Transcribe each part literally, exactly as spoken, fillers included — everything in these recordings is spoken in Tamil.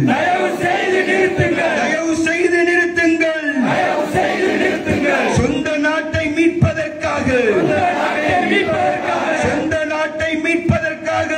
தயவு செய்து நிறுத்துங்கள் தயவு செய்து நிறுத்துங்கள் தயவு செய்து நிறுத்துங்கள் சொந்த நாட்டை மீட்பதற்காக சொந்த நாட்டை மீட்பதற்காக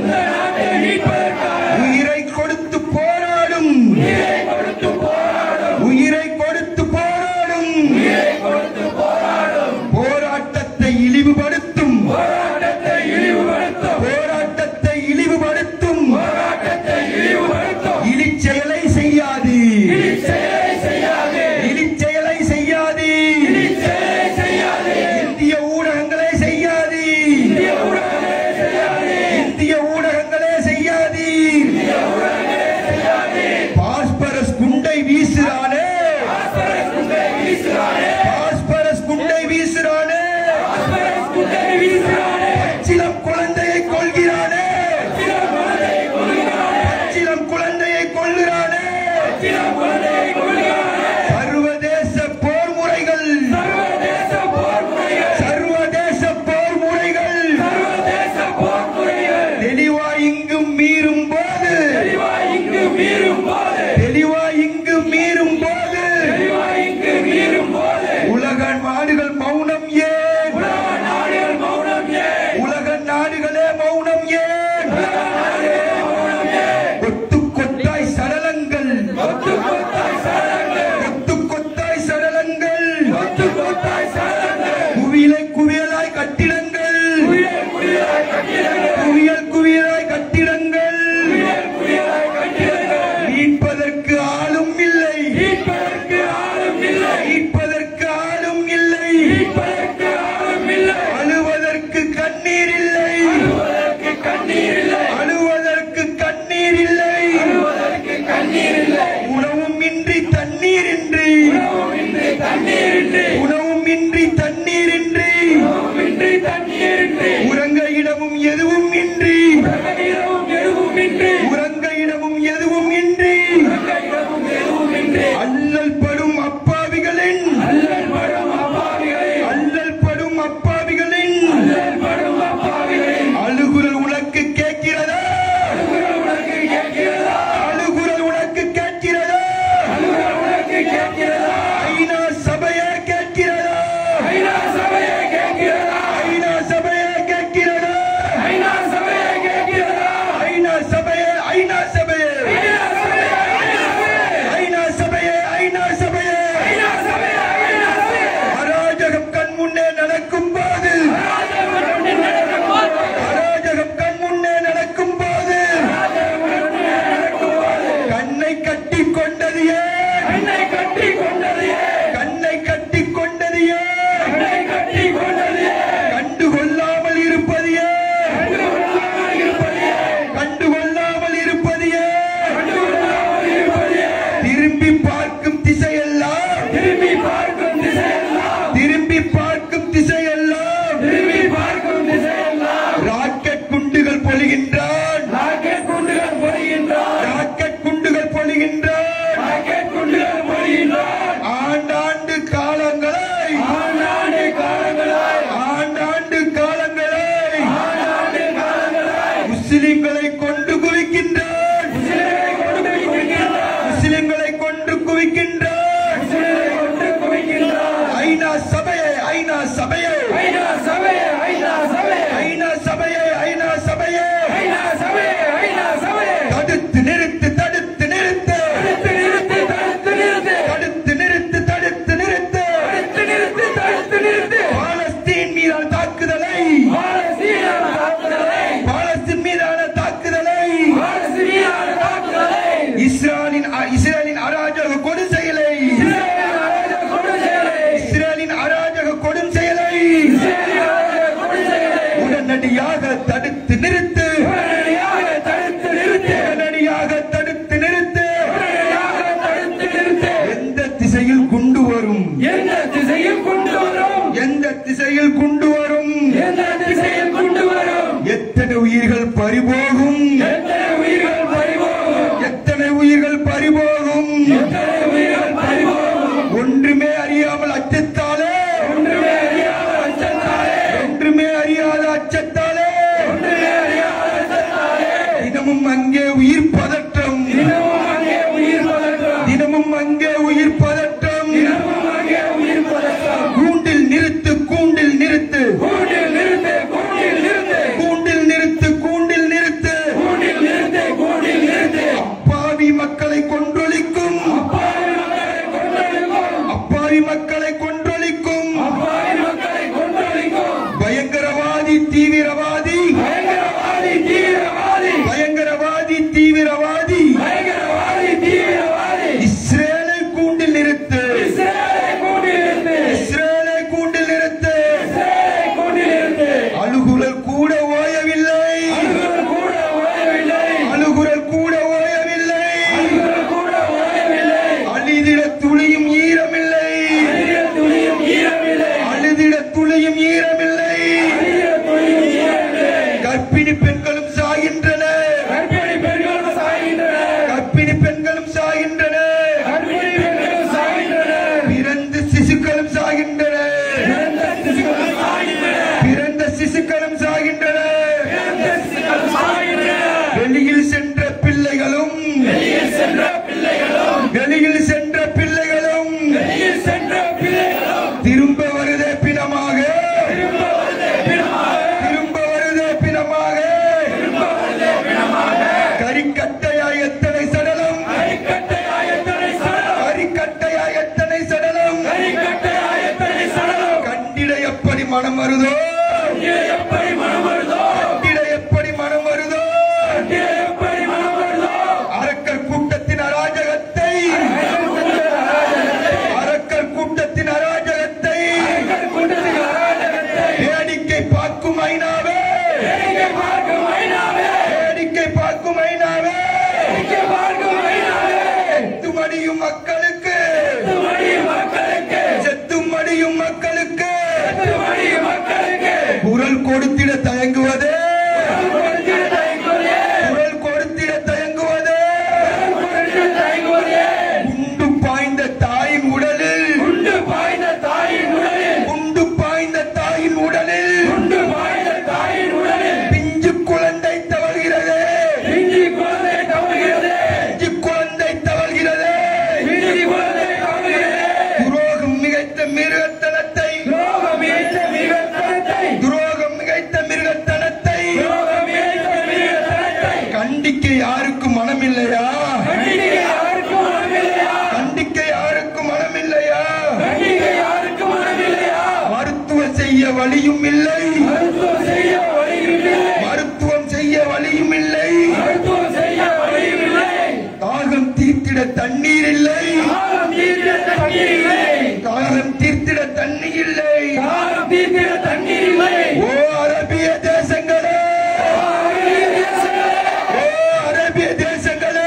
உயிரை கொடுத்து போராடும் உயிரை கொடுத்து போராடும் உயிரை கொடுத்து போராடும் உயிரை கொடுத்து போராடும் போராட்டத்தை இழிவுபடுத்தும் போராட்டத்தை இழிவுபடுத்தும் போராட்டத்தை இழிவுபடுத்தும் போராட்டத்தை இழிவுபடுத்தும் இழிச்செயலை செய்யாது இழிச்செயலை செய்யாது இழிச்செயலை செய்யாது இழிச்செயலை செய்யாது இந்திய ஊடகங்களே செய்யாது இந்திய ஊடகங்களே செய்யாது இந்திய ஊடகங்களே செய்யாது இந்திய ஊடகங்களே செய்யாது பாஸ்பரஸ் குண்டை வீசுறானே பாஸ்பரஸ் குண்டை வீசுறானே பாஸ்பரஸ் குண்டை வீசுறானே பாஸ்பரஸ் குண்டை வீசுறானே பச்சிளம் குழந்தையை கொல்கிறானே சில குழந்தையை கொல்கிறானே பச்சிளம் குழந்தையை கொல்கிறானே சில குழந்தையை கொல்கிறானே சர்வதேச போர் முறைகள் சர்வதேச போர் முறைகள் சர்வதேச போர் முறைகள் சர்வதேச போர் முறைகள் தெளிவாய் இங்கு மீறும் போது தெளிவாய் இங்கு மீறும் போது தெளிவாய் இங்கு மீறும் போது தெளிவாய் இங்கு மீறும் போது உலக நாடுகள் மௌனம் ஏன் உலக நாடுகள் மௌனம் ஏன் உலக நாடுகளே மௌனம் ஏன் உலக நாடுகளே மௌனம் ஏன் கொத்து கொத்தாய் சடலங்கள் கொத்து கொத்தாய் சடலங்கள் கொத்து கொத்தாய் சடலங்கள் கொத்து கொத்தாய் சடலங்கள் குவியலை குவியலாய் கட்டிடங்கள் குவியல் குவியலாய் கட்டிடங்கள் குவியல் குவியலாய் கட்டிடங்கள் குவியல் குவியலாய் கட்டிடங்கள் மீட்பதற்கு ஆளும் இல்லை மீட்பதற்கு ஆளும் இல்லை மீட்பதற்கு ஆளும் இல்லை மீட்பதற்கு ஆளும் இல்லை அழுவதற்கு கண்ணீர் இல்லை அழுவதற்கு கண்ணீர் இல்லை அழுவதற்கு கண்ணீர் இல்லை அழுவதற்கு கண்ணீர் இல்லை உணவும் இன்றி தண்ணீர் இன்றி உணவுமின்றி தண்ணீர் இன்றி உணவும் இன்றி தண்ணீர் இன்றி உணவுமின்றி தண்ணீர் இன்றி உறங்க இடமும் எதுவும் இன்றி இரவும் எதுவும் இன்றி உறங்க இடமும் எதுவும் இன்றி இரவும் எதுவும் இன்றி அல்லல் படும் அப்பாவிகளின் அல்லல் படும் அப்பாவிகளின் அல்லல் படும் அப்பாவிகளின் அல்லல் படும் அப்பாவிகளின் அழுகுரல் உனக்கு கேட்கிறதா அழுகுரல் உனக்கு கேட்கிறதா அழுகுரல் உனக்கு கேட்கிறதா அழுகுரல் உனக்கு கேட்கிறதா ஐநா சபையே கேட்கிறதா ஐநா சபையை கேட்கிறதா ஐநா சபையே கேட்கிறதா ஐநா சபையை கேட்கிறதா ஐநா சபையே ஐநா சபையே ஐநா சபையை ஐநா சபையே ஐநா சபையே ஐநா சபையை ஐநா சபையை அராஜகம் கண் முன்னே நடக்கும் போது அராஜகம் கண் முன்னே நடக்கும் போது கண்ணை கட்டி கொண்டது ஏன் கண்ணை கட்டி கொண்டது ஏன்? கண்ணை கட்டி கொண்டது ஏன் கண்ணை கட்டி கொண்டது ஏன்? கண்டு கொள்ளாமல் இருப்பது ஏன் கண்டுகொள்ளாமல் இருப்பது ஏன்? கண்டு கொள்ளாமல் இருப்பது ஏன் கண்டுகொள்ளாமல் இருப்பது ஏன்? திரும்பி பார்க்கும் திசையெல்லாம் திரும்பி பார்க்கும் திசையெல்லாம் திரும்பி பார்க்கும் திசையெல்லாம் திரும்பி பார்க்கும் திசையெல்லாம் ராக்கெட் குண்டுகள் பொழிகின்றான் ராக்கெட் குண்டுகள் பொழிகின்றான் ராக்கெட் குண்டுகள் பொழிகின்றான் ராக்கெட் குண்டுகள் பொழிகின்றான் ஆண்டாண்டு காலங்களை ஆண்டாண்டு காலங்களாய் ஆண்டாண்டு காலங்களை ஆண்டாண்டு காலங்களாய் முஸ்லிம்களை கொண்டு குவிக்கின்றான் முஸ்லிம்களை கொண்டு குவிக்கின்றான் முஸ்லிம்களை கொண்டு குவிக்கின்றான் முஸ்லிம்களை கொண்டு குவிக்கின்றான் ஐநா சபையை ஐநா சபையை ஐநா சபையை ஐநா சபையை ஐநா சபையை ஐநா சபையை ஐநா சபையை ஐநா சபையை தடுத்து நிறுத்து தடுத்து நிறுத்து தடுத்து நிறுத்து தடுத்து நிறுத்து தடுத்து நிறுத்து தடுத்து நிறுத்து தடுத்து நிறுத்து தடுத்து நிறுத்து பாலஸ்தீன் மீதான தாக்குதலை பாலஸ்தீனான தாக்குதலை பாலஸ்தீன் மீதான தாக்குதலை பாலஸ்தீனான தாக்குதலை இஸ்ரேலின் இஸ்ரேலின் அராஜக கொடு செயலை இஸ்ரேலின் அராஜக கொடு செயலை இஸ்ரேலின் அராஜக கொடும் செயலை இஸ்ரேலின் அராஜக கொடு செயலை உடனடியாக தடுத்து நிறுத்து உடனடியாக தடுத்து நிறுத்து உடனடியாக தடுத்து நிறுத்து உடனடியாக தடுத்து நிறுத்து எந்த திசையில் கொண்டு வரும் எந்த திசையில் கொண்டு வரும் எந்த திசையில் கொண்டு வரும் எந்த திசையில் கொண்டு வரும் எத்தனை உயிர்கள் பறிபோகும் எத்தனை உயிர்கள் பறிபோகும் எத்தனை உயிர்கள் பறிபோகும் சென்ற பிள்ளைகளும் வெளியில் சென்ற பிள்ளைகளும் வெளியில் சென்ற பிள்ளைகளும் திரும்ப வருதே பிணமாக திரும்ப வருதே பிணமாக திரும்ப வருதே பிணமாக திரும்ப வருதே பிணமாக கரிக்கட்டையாய் எத்தனை சடலம் கரிக்கட்டையாய் எத்தனை சடலம் கரிக்கட்டையாய் எத்தனை சடலம் கரிக்கட்டையாய் எத்தனை சடலம் கண்டிட எப்படி மனம் வருதோ கண்டிட எப்படி மனம் வருதோ கண்டிட எப்படி மனம் வருதோ கண்டிட எப்படி மனம் வருதோ அரக்கர் கூட்டத்தின் அராஜகத்தை அரக்கர் கூட்டத்தின் அராஜகத்தை கூட்டத்தின் அராஜகத்தை வேடிக்கை பார்க்கும் ஐநாவே வேடிக்கை பார்க்கும் ஐநாவே வேடிக்கை பார்க்கும் ஐநாவே வேடிக்கை பார்க்கும் ஐநாவே செத்து மடியும் மக்களுக்கு மடியும் மக்களுக்கு செத்து மடியும் மக்களுக்கு மடியும் மக்களுக்கு குரல் கொடுத்திட தயங்குவதே கொடுத்திட தயங்குவதே குரல் கொடுத்திட தயங்குவதே கொடுத்திட தயங்குவதே குண்டு பாய்ந்த தாயின் உடலில் குண்டு பாய்ந்த தாயின் உடலில் குண்டு பாய்ந்த தாயின் உடலில் குண்டு பாய்ந்த தாயின் உடலில் பிஞ்சு குழந்தை தவழ்கிறது பிஞ்சி குழந்தை தவழ்கிறது பிஞ்சு குழந்தை தவழ்கிறது பிஞ்சி குழந்தை தவழ்கிறது துரோகம் மிகைத்த மிருகத்தனத்தை துரோகம் இழைத்த மிருகத்தனத்தை துரோகம் மிகைத்த மிருகத்தனத்தை துரோகம் இழைத்த மிருகத்தனத்தை கண்டிக்க யாருக்கும் மனமில்லையா கண்டிக்க யாருக்கும் மனமில்லையா கண்டிக்க யாருக்கும் மனமில்லையா கண்டிக்க யாருக்கும் மனமில்லையா மருத்துவம் செய்ய வழியும் இல்லை மருத்துவம் செய்ய வழியும் இல்லை மருத்துவம் செய்ய வழியும் இல்லை மருத்துவம் செய்ய வழியும் இல்லை தாகம் தீர்த்திட தண்ணீர் இல்லை காலம் தீர்த்திட தண்ணீர் இல்லை தாகம் தீர்த்திட தண்ணீர் இல்லை காலம் தீர்த்திட தண்ணீர் இல்லை ஓ அரபிய தேசங்களே ஓ அரபிய தேசங்களே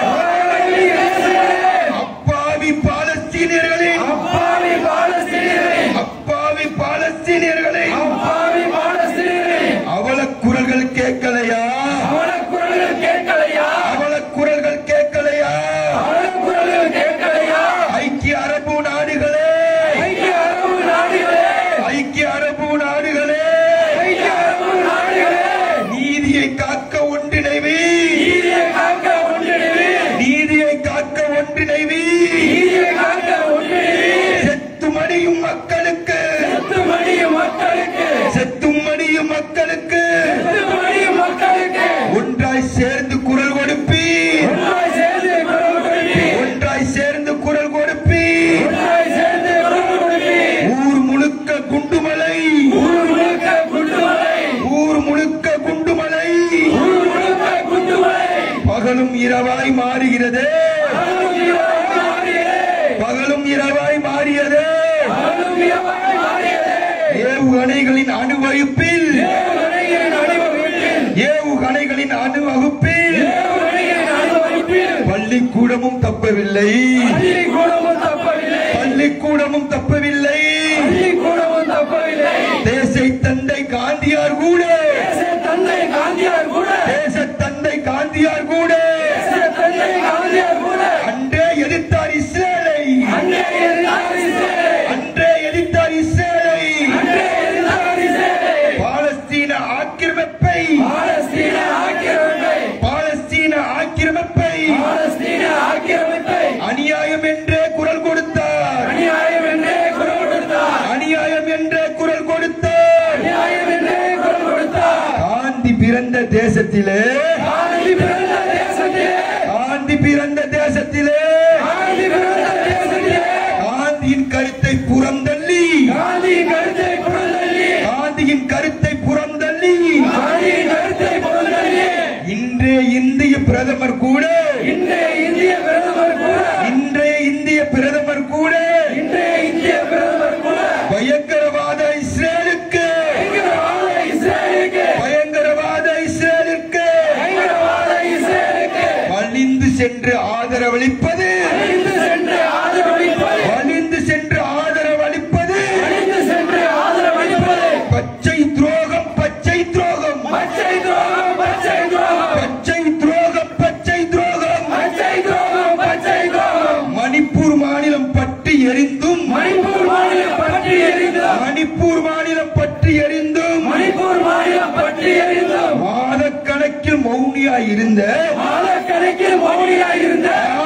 அப்பாவி பாலஸ்தீனியர்களின் அப்பாவி பாலஸ்தீனியரை அப்பாவி பாலஸ்தீனியர்களை அப்பாவி பாலஸ்தீனியரை அவல குரல்கள் கேட்கலையா அவன குரல்கள் கேட்கலையா அவல குரல்கள் கேட்கலையா அவன குரல்கள் கேட்கலையா ஐக்கிய அரபு நாடுகளே ஐக்கிய அரபு நாடுகளே ஐக்கிய அரபு நாடுகளே ஐக்கிய அரபு நாடுகளே நீதியை காக்க ஒன்றிணைவி நீதியை காக்க ஒன்றிணைவி நீதியை காக்க ஒன்றிணைவி நீதியை காக்க ஒன்றிணைவி செத்து மடியும் மக்களுக்கு செத்து மடியும் மக்களுக்கு செத்து மடியும் மக்களுக்கு செத்து மடியும் மக்களுக்கு ஒன்றாய் சேர்ந்து குரல் கொடுப்பி ஒன்றாய் சேர்ந்து குரல் கொடுப்பி ஒன்றாய் சேர்ந்து குரல் கொடுப்பி ஒன்றாய் சேர்ந்து குரல் கொடுப்பி ஊர் முழுக்க குண்டுமலை ஊர் முழுக்க குண்டுமலை ஊர் முழுக்க குண்டுமலை ஊர் முழுக்க குண்டுமலை பகலும் இரவாய் மாறுகிறது பகலும் இரவாய் மாறியதே பகலும் இரவாய் மாறியது பகலும் இரவாய் மாறியதே ஏவுகணைகளின் அணுவகுப்பில் தேவகணையின் அணிவகுப்பில் ஏவுகணைகளின் அணுவகுப்பில் தேவகணையின் அணிவகுப்பில் பள்ளிக்கூடமும் தப்பவில்லை பள்ளிக்கூடமும் தப்பவில்லை பள்ளிக்கூடமும் தப்பவில்லை பள்ளிக்கூடமும் தப்பவில்லை தேசை தந்தை காந்தியார் கூட தேச தந்தை காந்தியார் கூட தேச தந்தை காந்தியார் கூட தேச தந்தை காந்தியார் கூட அன்றே எதிர்த்தார் இஸ்ரேலை அன்றே எதிர்த்தார் இஸ்ரேலை அன்றே எதிர்த்தார் இஸ்ரேலை அன்றே எதிர்த்தார் இஸ்ரேலை பாலஸ்தீன ஆக்கிரமிப்பை பாலஸ்தீன ஆக்கிரமிப்பை பாலஸ்தீன ஆக்கிரமிப்பை பாலஸ்தீன ஆக்கிரமிப்பை அநியாயம் என்றே குரல் கொடுத்தார் அநியாயம் என்றே குரல் கொடுத்தார் அநியாயம் என்றே குரல் கொடுத்தார் அநியாயம் என்றே குரல் கொடுத்தார் காந்தி பிறந்த தேசத்திலே காந்தி பிறந்த தேசத்திலே காந்தி பிறந்த தேசத்திலே காந்தி பிறந்த தேசத்திலே காந்தியின் கருத்தை புறந்தள்ளி காந்தியின் கருத்தை புறந்தள்ளி காந்தியின் கருத்தை புறந்தள்ளி காந்தியின் கருத்தை புறந்தள்ளி இன்றைய இந்திய பிரதமர் கூட இன்றைய இந்திய பிரதமர் கூட இன்றைய இந்திய பிரதமர் கூட இன்றைய இந்திய பிரதமர் கூட பயங்கரவாத இஸ்ரேலுக்கு பயங்கரவாத இஸ்ரேலுக்கு பயங்கரவாத இஸ்ரேலுக்கு பயங்கரவாத இஸ்ரேலுக்கு வலிந்து சென்று ஆதரவளிப்பது அழிந்து சென்று ஆதரவளிப்பது வலிந்து சென்று ஆதரவளிப்பது அழிந்து சென்று ஆதரவளிப்பது பச்சை துரோகம் பச்சை துரோகம் பச்சை துரோகம் பச்சை துரோகம் பச்சை துரோகம் பச்சை துரோகம் பச்சை துரோகம் பச்சை துரோகம் மணிப்பூர் மாநிலம் பற்றி எரிந்தும் மணிப்பூர் மாநிலம் பற்றி எரிந்தும் மணிப்பூர் மாநிலம் பற்றி எரிந்தும் மணிப்பூர் மாநிலம் பற்றி எரிந்தும் மாதக்கணக்கில் மௌனியாய் இருந்த மாதக்கணக்கில் மௌனியாய் இருந்த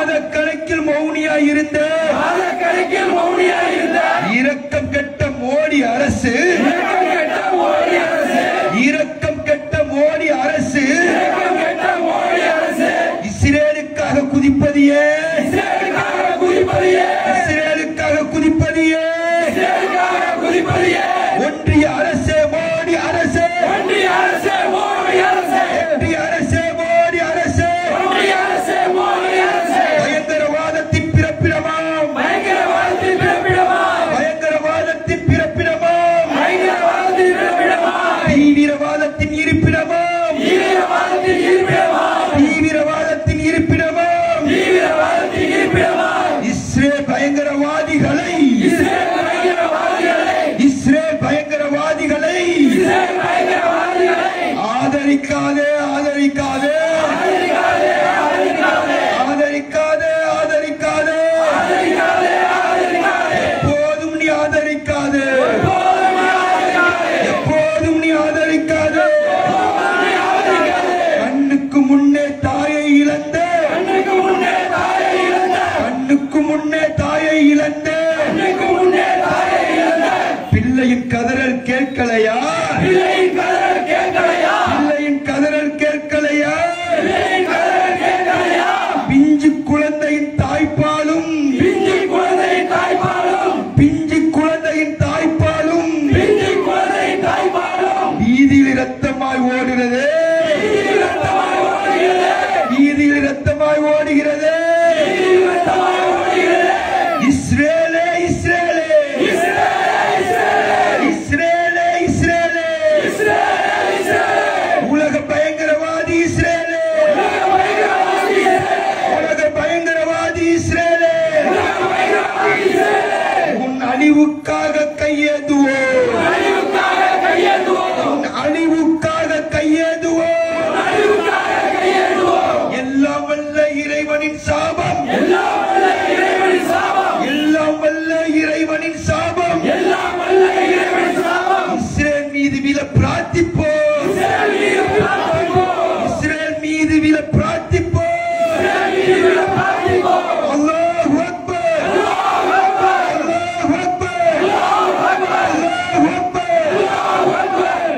முன்னே தாயை இழந்த கண்ணுக்கு முன்னே தாயை இழந்த பிள்ளையின் கதறல் கேட்கலையா? பிள்ளையின் கதறல் கேட்கலையா? பிள்ளையின் கதறல் கேட்கலையா? பிள்ளையின் கதறல் கேட்கலையா? பிஞ்சு குழந்தையின் தாய்ப்பாலும் பிஞ்சு குழந்தையின் தாய்ப்பாலும் பிஞ்சு குழந்தையின் தாய்ப்பாலும் பிஞ்சு குழந்தையின் தாய்ப்பாலும் வீதியில் இரத்தமாய் ஓடுகிறது. வீதியில் இரத்தமாய் ஓடுகிறது. வீதியில் இரத்தமாய் ஓடுகிறது. வீதியில் இரத்தமாய் ஓடுகிறது. இஸ்ரேலே இஸ்ரேலே இஸ்ரேலே இஸ்ரேலே இஸ்ரேலே இஸ்ரேலே இஸ்ரேலே உலக பயங்கரவாதி இஸ்ரேலே உலக பயங்கரவாதி இஸ்ரேலே உலக பயங்கரவாதி இஸ்ரேலே உலக பயங்கரவாதி இஸ்ரேலே உன் அழிவுக்காக கையேந்துவோம். அழிவுக்காக கையேந்துவோம். உன் அழிவுக்காக கையேந்துவோம். அழிவுக்காக கையேந்துவோம். எல்லாம் வல்ல இறைவனின் சாபம் எல்லாம் வல்ல இறைவனின் சாபம். எல்லாம் வல்ல இறைவனின் சாபம் எல்லாம் வல்ல இறைவனின் சாபம். இஸ்ரேல் மீது விழ பிரார்த்திப்போம். இஸ்ரேல் மீது பிரார்த்திப்போம். இஸ்ரேல் மீது விழ பிரார்த்திப்போம். இஸ்ரேல் மீது விழ பிரார்த்திப்போம். அல்லாஹ் அக்பர் அல்லாஹ் அக்பர். அல்லாஹ் அக்பர் அல்லாஹ் அக்பர். அல்லாஹ் அக்பர். அல்லாஹ் அக்பர்.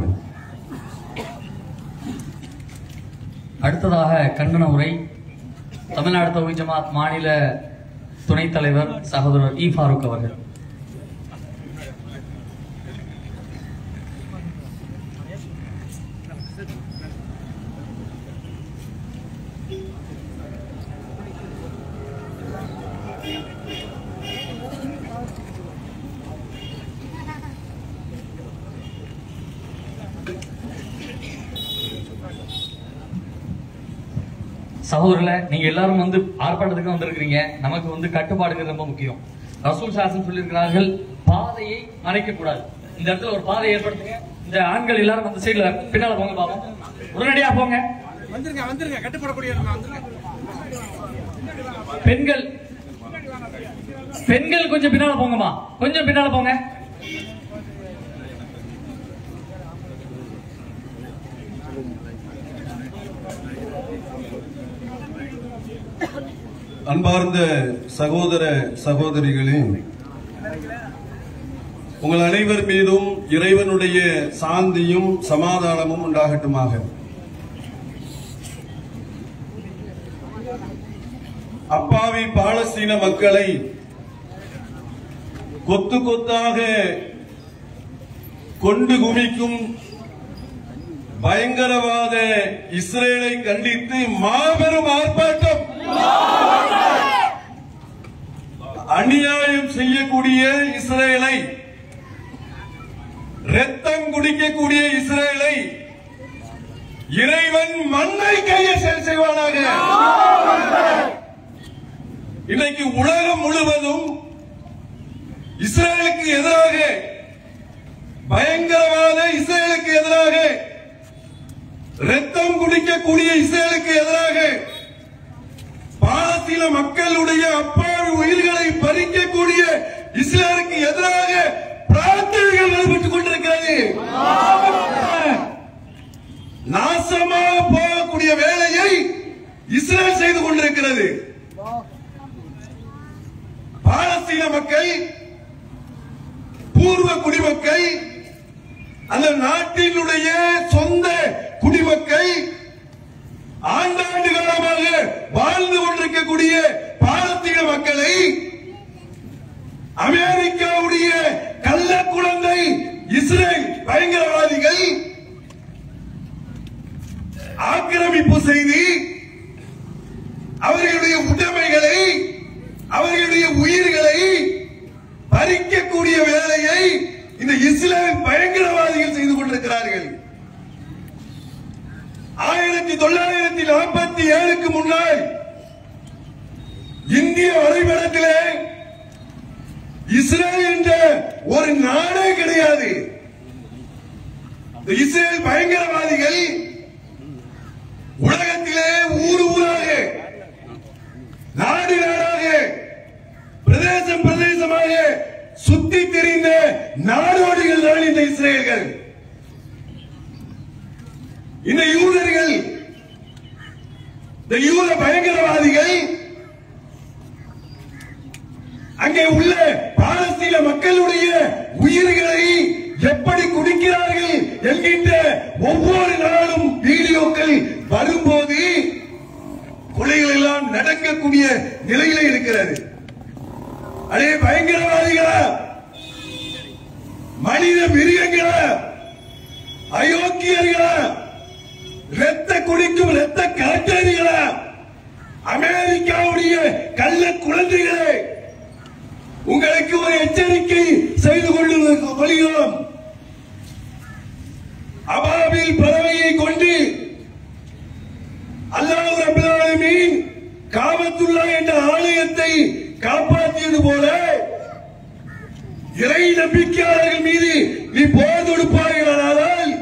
அடுத்ததாக கண்டன உரை தமிழ்நாடு தௌஹீத் ஜமாத் மாநில துணைத் தலைவர் சகோதரர் இ ஃபாரூக் அவர்கள். சகோதரர்களே, நீங்க எல்லாரும் வந்து ஆர்ப்பாட்டத்துக்கு வந்திருக்கிறீங்க. நமக்கு வந்து கட்டுப்பாடுகள் ரொம்ப முக்கியம். ரசூல் சாசன் சொல்லியிருக்கிறார்கள், பாதையை மறைக்க கூடாது. இந்த இடத்துல ஒரு பாதையை ஏற்படுத்துங்க. இந்த ஆண்கள் எல்லாரும் அந்த சைடுல பின்னால போங்க பாப்போம். உடனடியா போங்க. வந்துருங்க வந்துருங்க கட்டுப்படக்கூடிய பெண்கள் பெண்கள் கொஞ்சம் பின்னால போங்கம்மா. கொஞ்சம் பின்னால போங்க. அன்பார்ந்த சகோதர சகோதரிகளே, உங்கள் அனைவர் மீதும் இறைவனுடைய சாந்தியும் சமாதானமும் உண்டாகட்டுமாக. அப்பாவி பாலஸ்தீன மக்களை கொத்து கொத்தாக கொண்டு குவிக்கும் பயங்கரவாத இஸ்ரேலை கண்டித்து மாபெரும் ஆர்ப்பாட்டம். அநியாயம் செய்யக்கூடிய இஸ்ரேலை, ரத்தம் குடிக்கக்கூடிய இஸ்ரேலை இறைவன் மண்ணை கையில் செய்வானாக. இன்னைக்கு உலகம் முழுவதும் இஸ்ரேலுக்கு எதிராக, பயங்கரவாத இஸ்ரேலுக்கு எதிராக, ரத்தம் குடிக்கக்கூடிய இஸ்ரேலுக்கு எதிராக, பாலஸ்தீன மக்களுடைய அப்பாவி உயிர்களை பறிக்கக்கூடிய இஸ்ரேலுக்கு எதிராக பிரார்த்தனைகள் நடைபெற்றுக் கொண்டிருக்கிறது. நாசமாக போகக்கூடிய வேலையை இஸ்ரேல் செய்து கொண்டிருக்கிறது. பாலஸ்தீன மக்கள், பூர்வ குடிமக்கள், அந்த நாட்டினுடைய சொந்த குடிமக்கள், ஆண்டாண்டு காலமாக வாழ்ந்து கொண்டிருக்கக்கூடிய பாலஸ்தீன மக்களை அமெரிக்காவுடைய கள்ள குழந்தை இஸ்ரேல் பயங்கரவாதிகள் ஆக்கிரமிப்பு செய்து அவர்களுடைய உடைமைகளை, அவர்களுடைய உயிர்களை பறிக்கக்கூடிய வேலையை இந்த இஸ்ரேல் பயங்கரவாதிகள் செய்து கொண்டிருக்கிறார்கள். ஆயிரத்தி தொள்ளாயிரத்தி நாற்பத்தி ஏழுக்கு முன்னால் இந்திய வரைபடத்திலே இஸ்ரேல் என்ற ஒரு நாடே கிடையாது. இஸ்ரேல் பயங்கரவாதிகள் உலகத்திலே ஊர் ஊராக, நாடு நாடாக, பிரதேசம் பிரதேசமாக சுத்தி திரிந்த நாடோடிகள் தான் இந்த இஸ்ரேல்கள். இந்த யூதர்கள், இந்த யூத பயங்கரவாதிகள் அங்கே உள்ள பாலஸ்தீன மக்களுடைய உயிர்களை எப்படி குடிக்கிறார்கள் என்கின்ற ஒவ்வொரு நாளும் வீடியோக்கள் வரும்போது கொலைகள் எல்லாம் நடக்கக்கூடிய நிலையில இருக்கிறது. அதே பயங்கரவாதிகளா, மனித மிருகங்களா, அயோக்கியர்களா, ரத்த குடிக்கும் ரத்த காட்டாரிகளா, அமெரிக்காவுடைய கள்ள குழந்தைகளே, உங்களுக்கு ஒரு எச்சரிக்கை செய்து கொள்கிறோம். அபாபில் பறவையை கொண்டு அல்லாஹ் ரப்பல் ஆலமீன் காபத்துல்லா என்ற ஆலயத்தை காப்பாற்றியது போல இறை நம்பிக்கையாளர்கள் மீது நீ போர் தொடுப்பார்களானால்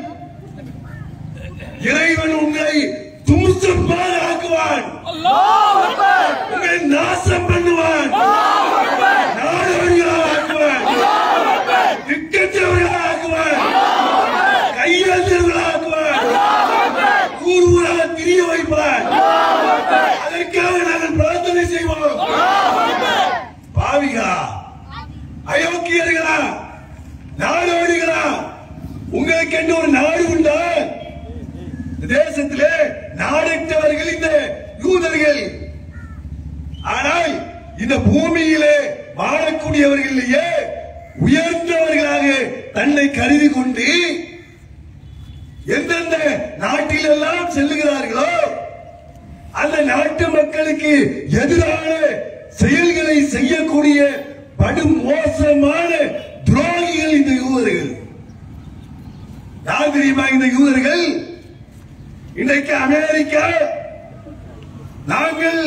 இறைவன் உங்களை தும்சமாக ஆக்குவான், உங்களை நாசம் பண்ணுவான், நாடோடிகளாக ஆக்குவான், திக்கற்றவர்களாக ஆக்குவான், கையெழுத்தர்களாக ஆக்குவான், ஊர் ஊராக திரிய வைப்பான். அதற்காக நாங்கள் பிரார்த்தனை செய்வோம். பாவிகளா, அயோக்கியர்களா, நாடோடிகளா, உங்களுக்கு என்று ஒரு நாடு உண்டா? தேசத்திலே நாடற்றவர்கள் இந்த யூதர்கள். ஆனால் இந்த பூமியிலே வாழக்கூடியவர்களிலேயே உயர்ந்தவர்களாக தன்னை கருதி கொண்டு எந்தெந்த நாட்டிலெல்லாம் செல்லுகிறார்களோ அந்த நாட்டு மக்களுக்கு எதிரான செயல்களை செய்யக்கூடிய படு மோசமான துரோகிகள் இந்த யூதர்கள். யார் தெரியுமா இந்த யூதர்கள்? இன்றைக்கு அமெரிக்கா நாங்கள்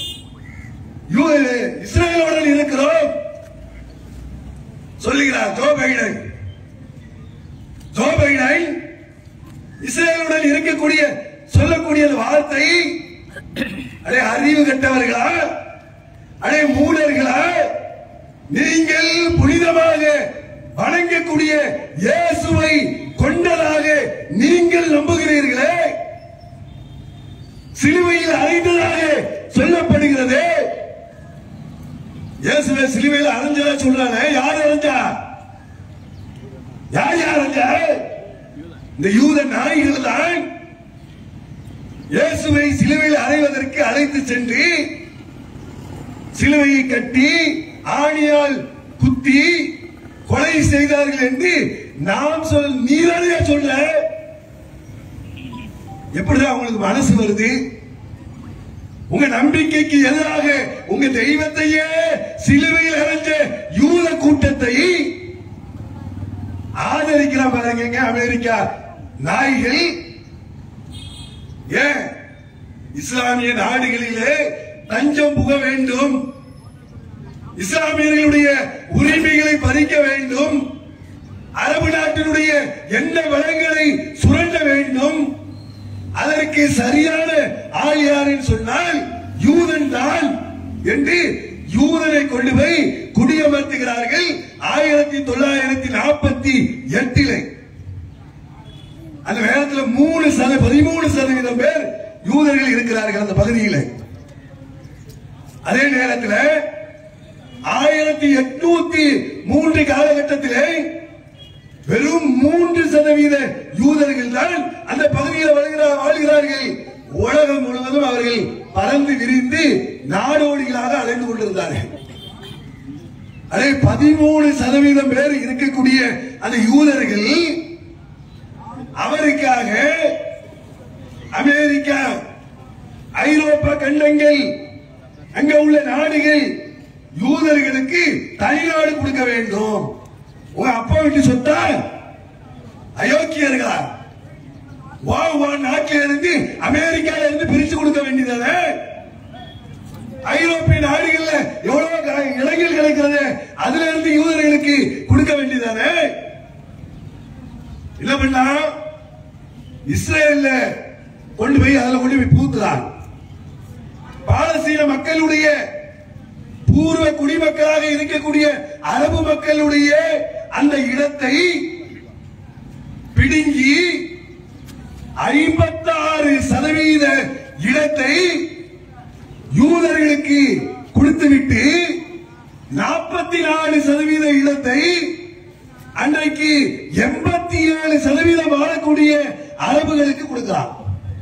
இஸ்ரேலுடன் இருக்கிறோம் சொல்லுகிறார் ஜோ பைடன். ஜோ பைடன் இஸ்ரேலுடன் இருக்கக்கூடிய சொல்லக்கூடிய வார்த்தை அடே அறிவு கட்டவர்களா, அடே மூடர்களா, நீங்கள் புனிதமாக வணங்கக்கூடிய இயேசுவை கொண்டதாக நீங்கள் நம்புகிறீர்களே, சிலுவையில் அறைந்ததாக சொல்லப்படுகிறது. இயேசுவை சிலுவையில் அறைஞ்சதா சொல்றாங்க. யார் அறைஞ்சா? யார் யார் அறைஞ்சா? இந்த யூத நாய்கள் தான் இயேசுவை சிலுவையில் அறைவதற்கு அழைத்து சென்று சிலுவையை கட்டி ஆணியால் குத்தி கொலை செய்தார்கள் என்று நாம் சொல் நீதானே சொல்ற. எப்படிதான் உங்களுக்கு மனசு வருது? உங்க நம்பிக்கைக்கு எதிராக உங்க தெய்வத்தையே சிலுவையில் அறைஞ்ச யூத கூட்டத்தை ஆதரிக்கிறான் பாருங்க அமெரிக்கா நாய்கள். ஏன் இஸ்லாமிய நாடுகளிலே தஞ்சம் புக வேண்டும், இஸ்லாமியர்களுடைய உரிமைகளை பறிக்க வேண்டும், அரபு நாட்டினுடைய எண்ணெய் வளங்களை சுரண்ட வேண்டும். அதற்கு சரியான ஆள் யார் என்று சொன்னால் யூதன் தான் என்று யூதனை கொண்டு போய் குடியமர்த்துகிறார்கள். ஆயிரத்தி தொள்ளாயிரத்தி நாற்பத்தி எட்டிலே அந்த நேரத்தில் மூணு சத பதிமூணு சதவீதம் பேர் யூதர்கள் இருக்கிறார்கள் அந்த பகுதியில். அதே நேரத்தில் ஆயிரத்தி எட்நூத்தி மூன்று காலகட்டத்திலே வெறும் மூன்று சதவீத யூதர்கள் தான் அந்த பகுதியில் வாழ்கிறார்கள். உலகம் முழுவதும் அவர்கள் பறந்து விரிந்து நாடோடிகளாக அலைந்து கொண்டிருந்தார்கள். அதே பதிமூணு சதவீதம் பேர் இருக்கக்கூடிய அந்த யூதர்கள் அவருக்காக அமெரிக்கா, ஐரோப்பா கண்டங்கள், அங்க உள்ள நாடுகள் யூதர்களுக்கு தனிநாடு கொடுக்க வேண்டும். உங்க அப்பா வீட்டு சொத்தா அயோக்கியர்களா வா வா நாட்டில இருந்து அமெரிக்கால இருந்து பிரிச்சு கொடுக்க வேண்டியதானே? ஐரோப்பிய நாடுகள்ல எவ்வளவு இளைஞர்கள் கிடைக்கிறது, அதுல இருந்து யூதர்களுக்கு கொடுக்க வேண்டியதானே? இல்ல பண்ணா இஸ்ரேல்ல கொண்டு போய் அதுல கொண்டு போய் பூத்துறான். பாலஸ்தீன மக்களுடைய பூர்வ குடிமக்களாக இருக்கக்கூடிய அரபு மக்களுடைய அந்த இடத்தை பிடுங்கி ஐம்பத்தி ஆறு சதவீத இடத்தை யூதர்களுக்கு கொடுத்துவிட்டு நாற்பது இன்றைக்கு எண்பத்தி ஏழு சதவீதம் வாழக்கூடிய அரபுகளுக்கு கொடுக்கிறான்.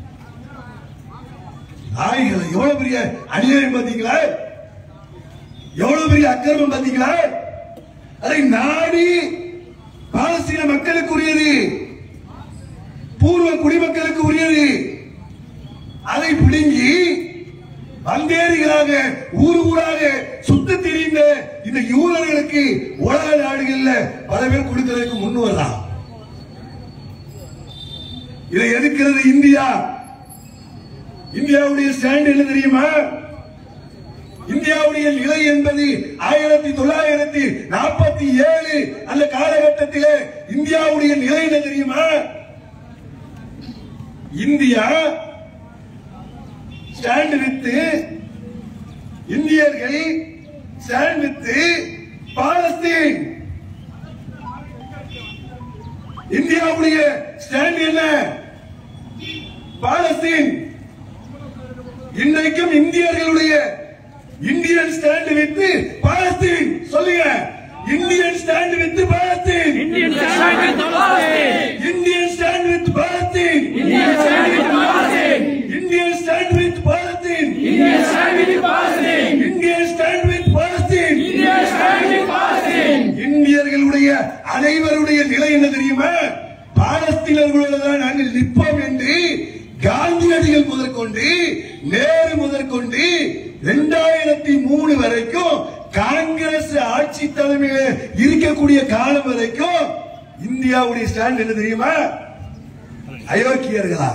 ஆய்களை எவ்வளவு பெரிய அநியாயம் பார்த்தீங்களா? எவ்வளவு பெரிய அக்கிரமம் பார்த்தீங்களா? அதை நாடி பாலஸ்தீன மக்களுக்கு உரியது, பூர்வ குடிமக்களுக்கு உரியது. அதை பிடுங்கி வந்தேரிகளாக ஊர் ஊராக சுத்தி திரிந்த இந்த யூதர்களுக்கு உலக நாடுகள்ல பல பேர் கொடுக்கிறதுக்கு முன் வரலாம். இதை எதிர்க்கிறது இந்தியா. இந்தியாவுடைய ஸ்டாண்ட் என்ன தெரியுமா? இந்தியாவுடைய நிலை என்பது ஆயிரத்தி தொள்ளாயிரத்தி நாற்பத்தி ஏழு அந்த காலகட்டத்திலே இந்தியாவுடைய நிலை என்ன தெரியுமா? இந்தியா ஸ்டாண்ட் வித்து இந்தியர்கள், ஸ்டாண்ட் வித்து பாலஸ்தீன். இந்தியாவுடைய ஸ்டாண்ட் என்ன? பாலஸ்தீன். இன்றைக்கும் இந்தியர்களுடைய இந்தியன் ஸ்டாண்ட் வித்து பாலஸ்தீன். சொல்லுங்க, Indian stand with Palestine. Indian stand with Palestine. Indian stand with Palestine. Indian stand with Palestine. Indian stand with Palestine. Indian stand with Palestine. Indian stand with Palestine. Indian stand with Palestine. இந்தியர்களுடைய அனைவருடைய நிலை என்ன தெரியுமா? பாலஸ்தீனர்களோடு தான் நாங்கள் நிற்போம் என்று காந்தியடிகள் முதற்கொண்டு நேரு முதற்கொண்டு இரண்டாயிரத்தி மூணு வரைக்கும் காங்கிரஸ் ஆட்சி தலைமையில் இருக்கக்கூடிய காலம் வரைக்கும் இந்தியாவுடைய ஸ்டாண்ட் என்ன தெரியுமா? அயோக்கியர்களா?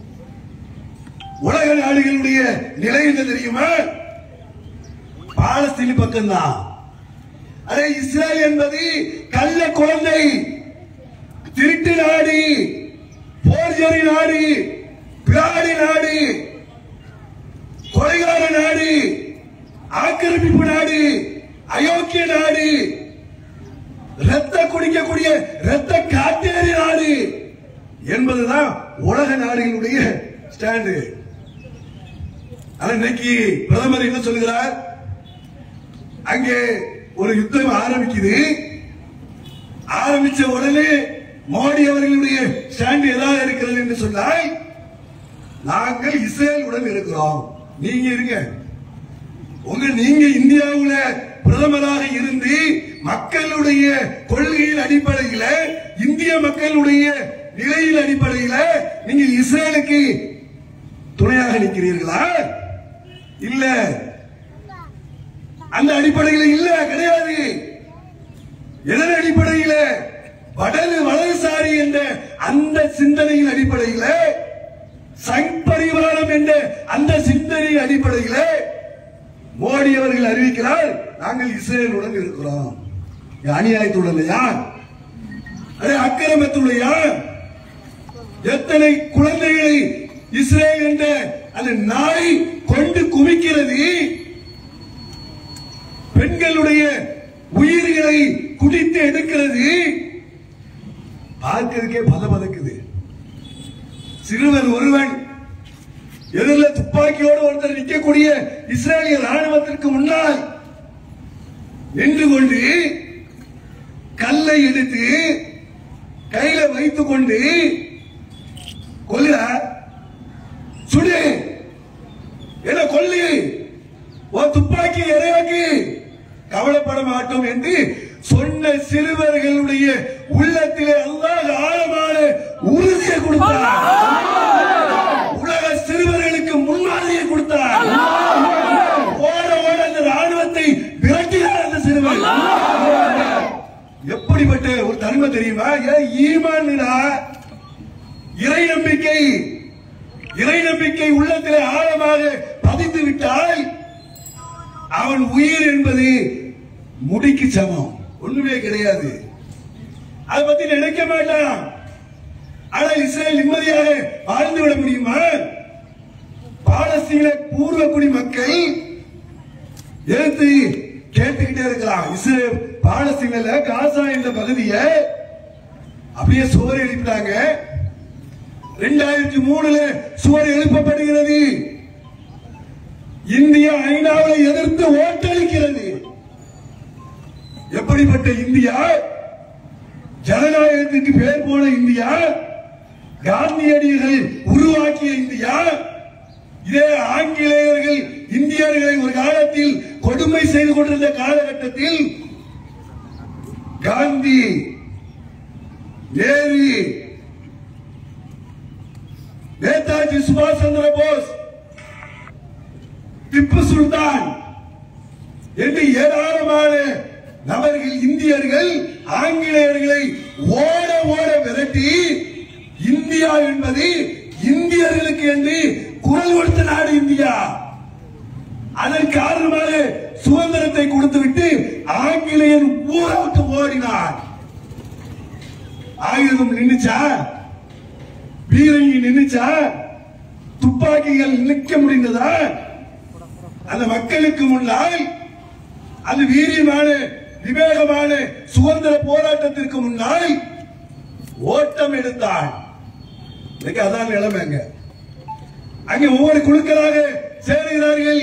உலக நாடுகளுடைய நிலை என்ன தெரியுமா? பாலஸ்தீன் பக்கம்தான். அதே இஸ்ரேல் என்பது கள்ள குழந்தை, திருட்டு நாடு, போர்ஜரி நாடு, பிராடி நாடு, கொலைகார நாடு, ஆக்கிரமிப்பு நாடு, அயோக்கிய நாடு, ரத்த குடிக்கக்கூடிய ரத்த காட்டேரி நாடு என்பதுதான் உலக நாடுகளுடைய ஸ்டாண்டு. இன்னைக்கு பிரதமர் என்ன சொல்லுகிறார்? அங்கே ஒரு யுத்தம் ஆரம்பிக்குது. ஆரம்பிச்ச உடனே மோடி அவர்களுடைய ஸ்டாண்ட் ஏதாவது இருக்கிறது என்று சொன்னால், நாங்கள் இஸ்ரேலுடன் இருக்கிறோம், நீங்க இருங்க. உங்க நீங்க இந்தியாவுல பிரதமராக இருந்து மக்களுடைய கொள்கையின் அடிப்படையில், இந்திய மக்களுடைய நிலையின் அடிப்படையில் நீங்க இஸ்ரேலுக்கு துணையாக நிற்கிறீர்களா? இல்ல, அந்த அடிப்படையில் இல்ல, கிடையாது. எதன் அடிப்படையில்? வடது வலதுசாரி என்ற அந்த சிந்தனையின் அடிப்படையில், சங் பரிவாரம் என்ற அந்த சிந்தனையின் அடிப்படையில் மோடி அவர்கள் அறிவிக்கிறார், நாங்கள் இஸ்ரேலுடன் இருக்கிறோம். அநியாயத்துடலையா? அதே அக்கிரமத்துடையா? எத்தனை குழந்தைகளை இஸ்ரேல் என்ற அந்த நாய் கொண்டு குவிக்கிறது, பெண்களுடைய உயிர்களை குடித்து எடுக்கிறது. பார்க்கிறதுக்கே பத பதக்குது. சிறுவன் ஒருவன் எதிரில் துப்பாக்கியோடு ஒருத்தர் நிற்கக்கூடிய இஸ்ரேலிய ராணுவத்திற்கு முன்னால் நின்று கொண்டு கல்லை எடுத்து கையில வைத்துக் கொண்டு கொல்ல சுடு, என்ன கொல்லு, ஒரு துப்பாக்கி இறையாக்கி, கவலைப்பட மாட்டோம் என்று சொன்ன சிறுவர்களுடைய உள்ளத்திலே அல்லாஹ் ஆழமான உறுதியை கொடுத்தார். உலக சிறுவர்களுக்கு முன்மாதிரியை கொடுத்தார். ஓட ஓட அந்த ராணுவத்தை விரட்டினார் அந்த சிறுவர். எப்படிப்பட்ட ஒரு தன்மை தெரியுமா? ஈமான், இறை நம்பிக்கை, இறை நம்பிக்கை உள்ளத்திலே ஆழமாக பதிந்து விட்டால் அவன் உயிர் என்பது முடிக்கு சமம், ஒண்ணுமே கிடையாது. அதை பத்தி நினைக்க மாட்டான். ஆனால் இஸ்ரேல் நிம்மதியாக வாழ்ந்து விட முடியுமா? பாலஸ்தீன பூர்வ குடி மக்கள் எடுத்து கேட்டுக்கிட்டே இருக்கிறான். இஸ்ரேல் பாலஸ்தீன காசா என்ற பகுதியை அப்படியே சுவர் எழுப்பிட்டாங்க. இரண்டாயிரத்தி மூணுல சுவர் எழுப்பப்படுகிறது. இந்தியா ஐநாவை எதிர்த்து ஓட்டளிக்கிறது. எப்படிப்பட்ட இந்தியா? ஜனநாயகத்துக்கு பேர் போன இந்தியா, காந்தியடிகள் உருவாக்கிய இந்தியா, இதே ஆங்கிலேயர்கள் இந்தியர்களை ஒரு காலத்தில் கொடுமை செய்து கொண்டிருந்த காலகட்டத்தில் காந்தி, நேரு, நேதாஜி சுபாஷ் சந்திர போஸ், திப்பு சுல்தான் என்று ஏராளமான நபர்கள், இந்தியர்கள் ஆங்கிலேயர்களை ஓட ஓட விரட்டி இந்தியா என்பது இந்தியர்களுக்கு என்று குரல் கொடுத்த நாடு இந்தியா. அதன் காரணமாக சுதந்திரத்தை கொடுத்துவிட்டு ஆங்கிலேயன் ஊராட்டு ஓடினான். ஆயுதம் நின்னுச்சா? பீரங்கி நின்னுச்சா? துப்பாக்கிகள் நிற்க முடிந்ததா? அந்த மக்களுக்கு முன்னால், அந்த வீரியமான விவேகமான சுதந்திர போராட்டத்திற்கு முன்னால் ஓட்டம் எடுத்தான். இன்னைக்கு அதான் நிலைமைங்க. அங்கே ஒவ்வொரு குழுக்களாக சேருகிறார்கள்.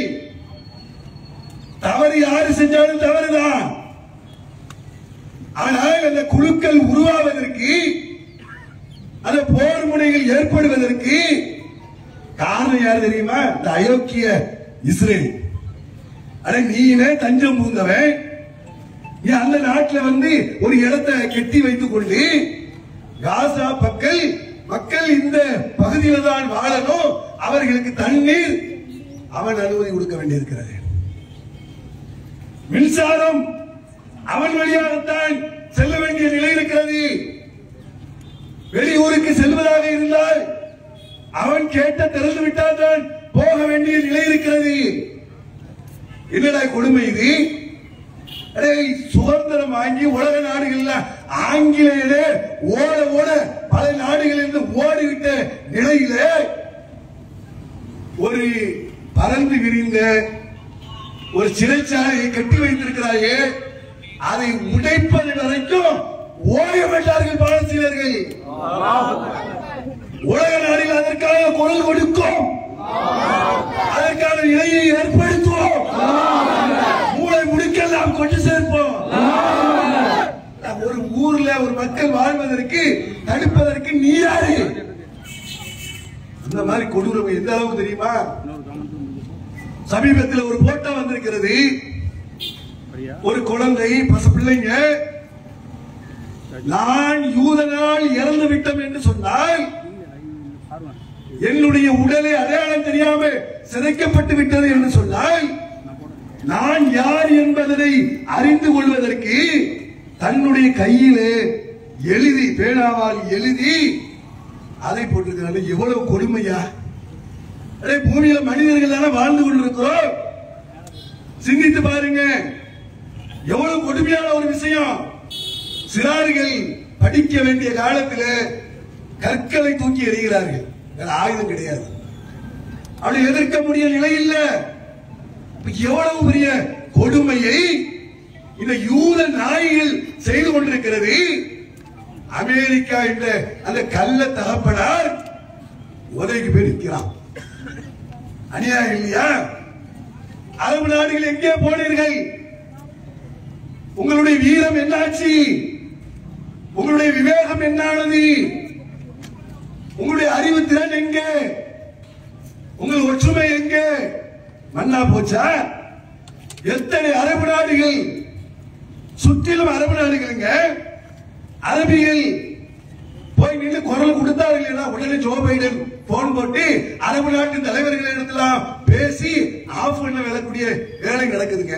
தவறு யாரு செஞ்சாலும் தவறுதான். ஆனால் அந்த குழுக்கள் உருவாவதற்கு, அந்த போர் முனைகள் ஏற்படுவதற்கு காரணம் யார் தெரியுமா? இந்த அயோக்கிய இஸ்ரேல். அட நீனே தஞ்சம் பூந்தவன், நீ அந்த நாட்டில் வந்து ஒரு இடத்தை கெட்டி வைத்துக் கொண்டு காசா மக்கள் மக்கள் இந்த பகுதியில் தான் வாழணும், அவர்களுக்கு தண்ணீர் அவன் அனுமதி கொடுக்க வேண்டியிருக்கிறது. மின்சாரம் அவன் வழியாகத்தான் செல்ல வேண்டிய நிலை இருக்கிறது. வெளியூருக்கு செல்வதாக இருந்தால் அவன் கேட்ட திறந்து விட்டால் தான் போக வேண்டிய நிலை இருக்கிறது. என்னடா கொடுமை இது? சுதந்திரம் வாங்கி உலக நாடுகள்ல ஆங்கிலேயரே ஓட ஓட பல நாடுகளிலிருந்து ஓடிவிட்ட நிலையில ஒரு பறந்து விரிந்த ஒரு சிறைச்சாலையை கட்டி வைத்திருக்கிறாயே, அதை உடைப்பது வரைக்கும் ஓய மாட்டார்கள் பாலஸ்தீனர்கள். உலக நாடுகள் அதற்காக குரல் கொடுக்கும், அதற்கான நிலையை ஏற்படுத்துவோம், மூளை முடிக்கெல்லாம் கொண்டு சேர்ப்போம். ஒரு ஊர்ல ஒரு மக்கள் வாழ்வதற்கு தடுப்பதற்கு நீ யாரு? அந்த மாதிரி கொடூரம் எந்த அளவுக்கு தெரியுமா? சமீபத்தில் ஒரு போட்டோ வந்திருக்கிறது. ஒரு குழந்தை, பசு பிள்ளைங்க, நான் யூதனால் இறந்து விட்டோம் என்று சொன்னால் என்னுடைய உடலை அடையாளம் தெரியாம சிதைக்கப்பட்டு விட்டது என்று சொன்னால் நான் யார் என்பதனை அறிந்து கொள்வதற்கு தன்னுடைய கையிலே எழுதி, பேனாவால் எழுதி அதை போட்டிருக்கிறாங்க. எவ்வளவு கொடுமையா! பூமியில மனிதர்கள் வாழ்ந்து கொண்டிருக்கிறோம். சிந்தித்து பாருங்க, எவ்வளவு கொடுமையான ஒரு விஷயம். சிறார்கள் படிக்க வேண்டிய காலத்தில் கற்களை தூக்கி எறிகிறார்கள். ஆயுதம் கிடையாது, அப்படி எதிர்க்க முடிய நிலை இல்ல. எவ்வளவு பெரிய கொடுமையை இந்த யூத நாய்கள் செய்து கொண்டிருக்கிறது. அமெரிக்கா என்ற அந்த கள்ள தகப்பனார் உதவிக்கு போய் நிற்கிறான். அநியாயம் இல்லையா? அரபு நாடுகள் எங்கே போனீர்கள்? உங்களுடைய வீரம் என்னாச்சு? உங்களுடைய விவேகம் என்னானது? உங்களுடைய அறிவு திறன் எங்கே? உங்கள் ஒற்றுமை எங்கே? மண்ணா போச்சா? எத்தனை அரபு நாடுகள், சுற்றிலும் அரபு நாடுகளுங்க, அரபிகள் போய் நின்று குரல் கொடுத்தார்கள். உடனே ஜோ பைடன் போன் போட்டு அரபு நாட்டு தலைவர்கள் இடத்தெல்லாம் பேசி ஆஃப் பண்ண வரக்கூடிய வேலை நடக்குதுங்க.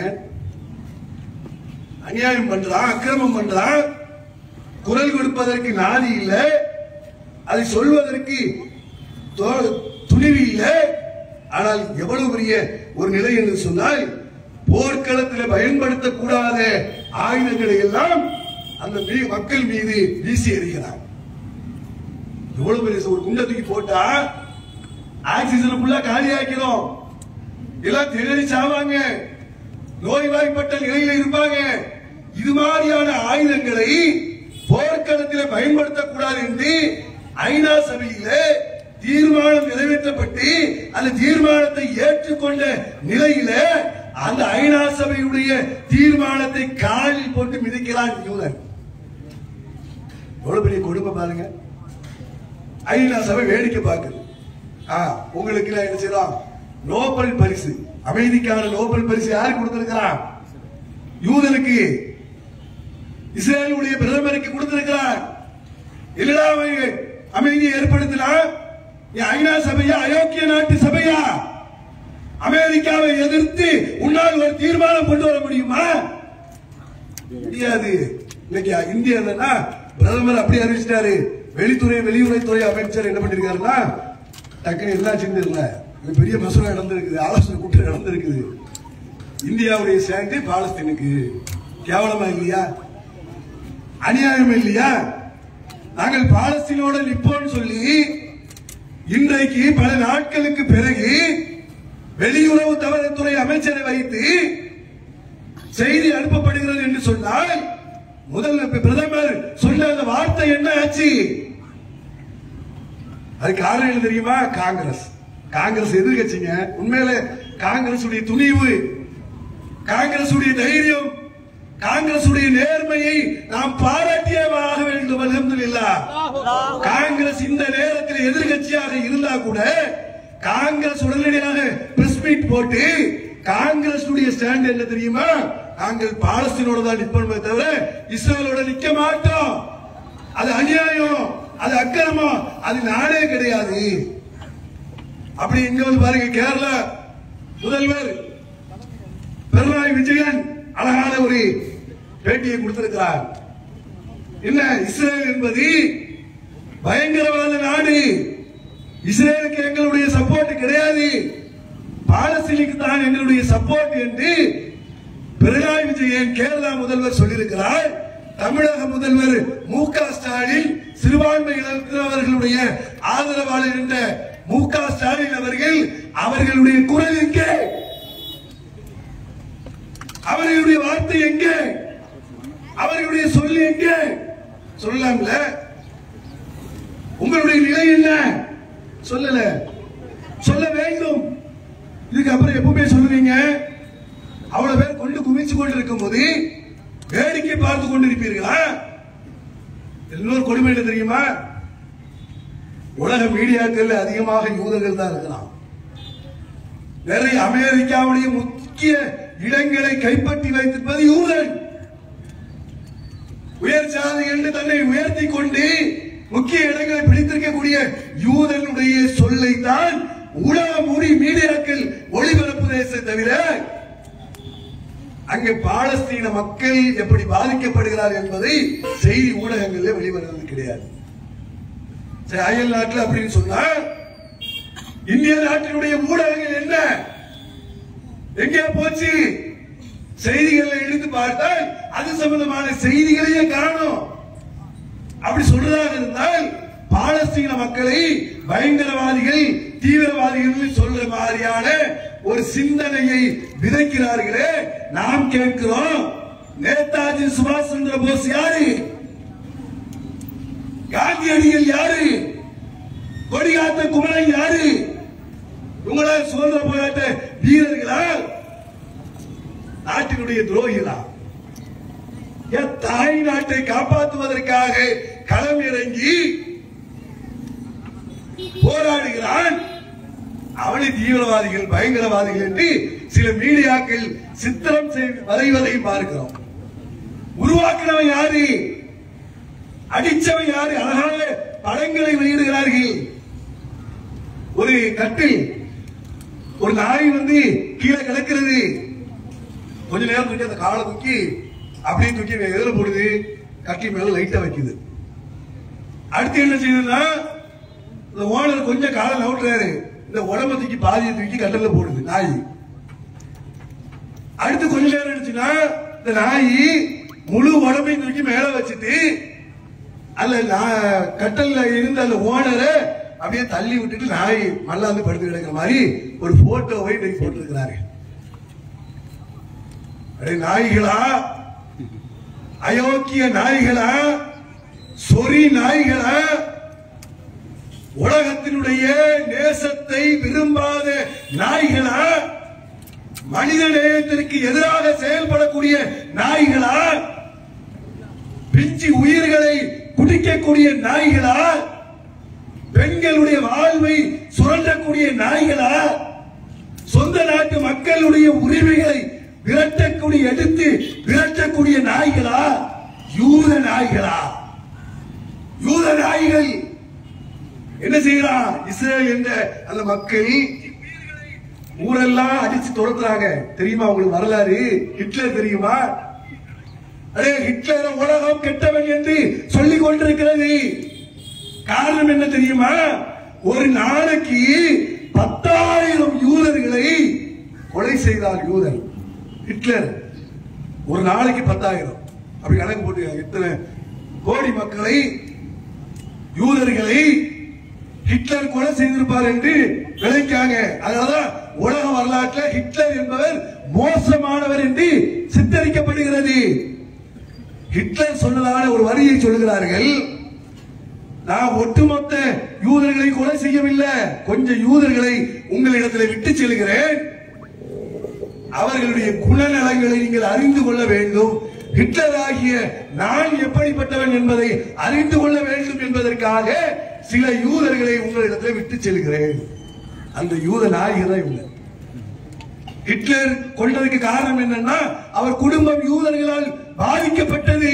அநியாயம் பண்றான், அக்கிரமம் பண்றான். குரல் கொடுப்பதற்கு நாதி இல்லை, அதை சொல்வதற்கு துணிவு இல்லை. ஆனால் எவ்வளவு பெரிய ஒரு நிலை என்று சொன்னால், போர்க்களத்தில் பயன்படுத்தக்கூடாத ஆயுதங்களை எல்லாம் அந்த மக்கள் மீது வீசி எறிகிறார். எவ்வளவு பெரிய ஒரு குண்டை தூக்கி போட்டா ஆக்சிஜன் ஃபுல்லா காலி ஆக்கிறோம். எல்லாம் திணறி சாவாங்க, நோய்வாய்ப்பட்ட நிலையில இருப்பாங்க. இது மாதிரியான ஆயுதங்களை போர்க்களத்தில் பயன்படுத்தக்கூடாது என்று ஐநா சபையில தீர்மானம் நிறைவேற்றப்பட்டு அந்த தீர்மானத்தை ஏற்றுக்கொண்ட நிலையில அந்த ஐநா சபையுடைய தீர்மானத்தை காலில் போட்டு மிதிக்கிறான் யூதன். எவ்வளவு பெரிய கொடுமை பாருங்க. ஐநா சபை வேடிக்கை பார்க்குது. உங்களுக்கு என்ன செய்யலாம்? நோபல் பரிசு, அமைதிக்கான நோபல் பரிசு யாரு கொடுத்திருக்கிறார்? யூதனுக்கு, இஸ்ரேலுடைய பிரதமருக்கு கொடுத்திருக்கிறார். இல்லடா அமைதியை ஏற்படுத்தினா ஐநா சபையா, அயோக்கிய நாட்டு சபையா? அமெரிக்காவை எதிர்த்து உன்னால் ஒரு தீர்மானம் கொண்டு வர முடியுமா? முடியாது. இன்னைக்கு இந்தியா பிரதமர் அப்படி அறிவிச்சிட்டாரு. வெளித்துறை வெளியுறவுத்துறை அமைச்சர் என்ன பண்ணிருக்காருன்னா டக்குனு எல்லாம் செஞ்சிடல, பெரிய மசோதா நடந்திருக்குது, ஆலோசனை கூட்டம் நடந்திருக்குது. இந்தியாவுடைய சேர்ந்து பாலஸ்தீனுக்கு கேவலமா இல்லையா? அநியாயம் இல்லையா? நாங்கள் பாலஸ்தீனோட நிப்போம்னு சொல்லி இன்றைக்கு பல நாட்களுக்கு பிறகு வெளியுறவுத்துறை அமைச்சரை வைத்து செய்தி அனுப்பப்படுகிறது என்று சொன்னால் முதல் பிரதமர் சொன்ன அந்த வார்த்தை என்ன ஆச்சு? அது காரணம் என்ன தெரியுமா? காங்கிரஸ். காங்கிரஸ் எதிர்கட்சிங்க. உண்மையில காங்கிரஸ் உடைய துணிவு, காங்கிரஸ் உடைய தைரியம், காங்கிரஸ் உடைய நேர்மையை நாம் பாராட்டியே ஆக வேண்டும். அல்ஹம்துலில்லாஹ். காங்கிரஸ் இந்த நேரத்தில் எதிர்கட்சியாக இருந்தா கூட காங்கிரஸ் உடனடியாக பிரஸ் மீட் போட்டு காங்கிரஸ் உடைய ஸ்டாண்ட் என்ன தெரியுமா? நாங்கள் பாலஸ்தீனோட தான் நிற்போமே தவிர இஸ்ரேலோட நிக்க மாட்டோம். அது அநியாயம், அது அக்கிரமம், அது நாடே கிடையாது. அப்படி இங்க வந்து பாருங்க, கேரளா முதல்வர் பினராயி விஜயன் அழகான ஒரு பேட்டியை கொடுத்திருக்கிறார். என்ன, இஸ்ரேல் என்பது பயங்கரவாத நாடு, இஸ்ரேலுக்கு எங்களுடைய சப்போர்ட் கிடையாது, பாலஸ்தீனுக்கு தான் எங்களுடைய சப்போர்ட் என்று பினராயி விஜயன் கேரளா முதல்வர் சொல்லியிருக்கிறார். தமிழக முதல்வர் மு க ஸ்டாலின் சிறுபான்மை இனத்தவர்களுடைய ஆதரவாளர் என்ற மு க ஸ்டாலின் அவர்கள் அவர்களுடைய குரல் எங்கே? அவர்களுடைய வார்த்தை எங்கே? அவர்களுடைய சொல்லு எங்கே? சொல்லலாம்ல. உங்களுடைய நிலை என்ன? சொல்லல, சொல்ல வேண்டும். இதுக்கு அப்புறம் எப்பவுமே சொல்லுவீங்க, அவ்வளவு பேர் கொண்டு குமிச்சு கொண்டு இருக்கும் போது வேடிக்கை பார்த்து கொண்டிருப்பீர்களா? இன்னொரு கொடுமை என்ன தெரியுமா? உலக மீடியாக்கள் அதிகமாக யூதர்கள் தான் இருக்கிறான். நிறைய அமெரிக்காவுடைய முக்கிய இடங்களை கைப்பற்றி வைத்திருப்பது யூதன். உயர் சாதி என்று தன்னை உயர்த்தி கொண்டு முக்கிய இடங்களை பிடித்திருக்கக்கூடிய யூதனுடைய சொல்லை தான் உலக மொழி மீடியாக்கள் ஒளிபரப்புவதை தவிர அங்கே பாலஸ்தீன மக்கள் எப்படி பாதிக்கப்படுகிறார் என்பதை செய்தி ஊடகங்களில் வெளிவருவது கிடையாது. அயல் நாட்டில் அப்படின்னு சொன்னா இந்திய நாட்டினுடைய ஊடகங்கள் என்ன எங்கே போச்சு? செய்திகளை எடுத்து பார்த்தால் அது சம்பந்தமான செய்திகளையே காணும். அப்படி சொல்றதாக இருந்தால் பாலஸ்தீன மக்களை பயங்கரவாதிகள், தீவிரவாதிகள் சொல்ற மாதிரியான ஒரு சிந்தனையை விதைக்கிறார்களே. நாம் கேட்கிறோம், நேதாஜி சுபாஷ் சந்திர போஸ் யாரு? காந்தியடிகள் யாரு? கொடிகாத்த குமரன் யாரு? உங்கள சுதந்திர போராட்ட வீரர்களா? நாட்டினுடைய துரோகிகளா? தாய் நாட்டை காப்பாற்றுவதற்காக களம் இறங்கி போராடுகிறான். அவனை தீவிரவாதிகள், பயங்கரவாதிகள் என்று சில மீடியாக்கள் சித்திரம் வரைவதை பார்க்கிறோம். உருவாக்குறவன் யாரு? அடிச்சவன் யாரு? அழகான படங்களை வெளியிடுகிறார்கள். ஒரு கட்டில், ஒரு நாய் வந்து கீழே கிடக்கிறது. கொஞ்ச நேரம் தூக்கி அந்த காலை தூக்கி அப்படியே தூக்கி எதிர போடுது, கட்டில் மேல லைட்டா வைக்குது. அடுத்து என்ன செய்யுதுன்னா, இந்த ஓனர் கொஞ்சம் காலை நவுட்டுறாரு, இந்த உடம்ப தூக்கி பாதியை தூக்கி கட்டல போடுது நாய். அடுத்து கொஞ்ச நேரம் இருந்துச்சுன்னா இந்த நாய் முழு உடம்பையும் தூக்கி மேல வச்சுட்டு அல்ல கட்டல்ல இருந்து அந்த ஓனரை அப்படியே தள்ளி விட்டுட்டு நாய் மல்லாந்து படுத்து கிடக்கிற மாதிரி ஒரு போட்டோவை போட்டு இருக்கிறாரு. நாய்களா, அயோக்கிய நாய்களா, சொறி நாய்களா, உலகத்தினுடைய நேசத்தை விரும்பாத நாய்களா, மனித நேயத்திற்கு எதிராக செயல்படக்கூடிய நாய்களா, பிஞ்சு உயிர்களை குடி பிரிக்கக்கூடிய நாய்களா, பெண்களுடைய வாழ்வை சுரண்டக்கூடிய நாய்களா, சொந்த நாட்டு மக்களுடைய உரிமைகளை விரட்டக்கூடிய எடுத்து விரட்டக்கூடிய நாய்களா, யூத நாய்களா? யூத நாய்கள் என்ன செய்யறான்? இஸ்ரேல் என்ற அந்த மக்கள் ஊரெல்லாம் அடிச்சு துரத்துறாங்க. தெரியுமா உங்களுக்கு வரலாறு? ஹிட்லர் தெரியுமா? அதே ஹிட்லர் உலகம் கெட்டவன் என்று சொல்லிக் கொண்டிருக்கிறது. காரணம் என்ன தெரியுமா? ஒரு நாளைக்கு பத்தாயிரம் யூதர்களை கொலை செய்தார் யூதர் ஹிட்லர். ஒரு நாளைக்கு பத்தாயிரம். அப்படி கணக்கு போட்டு எத்தனை கோடி மக்களை, யூதர்களை ஹிட்லர் கொலை செய்திருப்பார் என்று விளைக்காங்க. அதனாலதான் உலக வரலாற்றில் ஹிட்லர் என்பவர் மோசமானவர் என்று சித்தரிக்கப்படுகிறது. ஹிட்லர் சொன்னதான ஒரு வரியை சொல்லுகிறார்கள், நான் ஒட்டுமொத்த யூதர்களை கொலை செய்யவில்லை, கொஞ்சம் யூதர்களை உங்களிடத்தில் விட்டு செல்கிறேன், அவர்களுடைய குணநலங்களை நீங்கள் அறிந்து கொள்ள வேண்டும், ஹிட்லர் ஆகிய நான் எப்படிப்பட்டவன் என்பதை அறிந்து கொள்ள வேண்டும் என்பதற்காக சில யூதர்களை உங்களிடத்தில் விட்டு செல்கிறேன். அந்த யூத நாயகர் தான் இவங்க. ஹிட்லர் கொண்டதுக்கு காரணம் என்னன்னா, அவர் குடும்பம் யூதர்களால் பாதிக்கப்பட்டது,